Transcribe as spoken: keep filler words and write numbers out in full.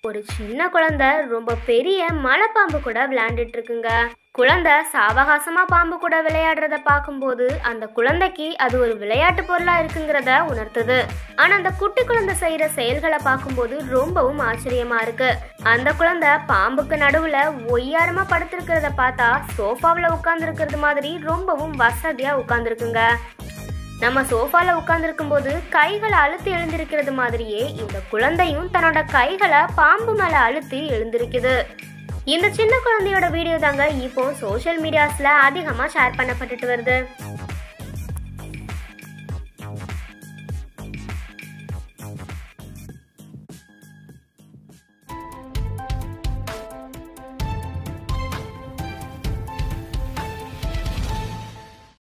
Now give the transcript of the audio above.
ஒரு சின்ன குழந்தை ரொம்ப பெரிய மலைப்பாம்பு கூட விளையாண்டுட்டு இருக்குங்க. குழந்தை சாவகாசமா பாம்பு கூட விளையாடுறத பார்க்கும்போது அந்த குழந்தைக்கு அது ஒரு விளையாட்டு பொருளா இருக்குங்கிறத உணர்த்துது. ஆனா அந்த குட்டி குழந்தை செய்யற செயல்களை பார்க்கும்போது ரொம்பவும் ஆச்சரியமா இருக்கு. அந்த குழந்தை பாம்புக்கு நடுவுல ஒய்யாரமா படுத்திருக்கிறத பார்த்தா சோஃபாவில் உட்கார்ந்து இருக்கிறது மாதிரி ரொம்பவும் வசதியா உட்கார்ந்துருக்குங்க. நம்ம சோஃபால உட்கார்ந்துருக்கும் போது கைகளை அழுத்தி எழுந்திருக்கிறது மாதிரியே இந்த குழந்தையும் தன்னோட கைகளை பாம்பு மேல அழுத்தி எழுந்திருக்குது. இந்த சின்ன குழந்தையோட வீடியோ தாங்க இப்போ சோஷியல் மீடியாஸ்ல அதிகமா ஷேர் பண்ணப்பட்டுட்டு வருது.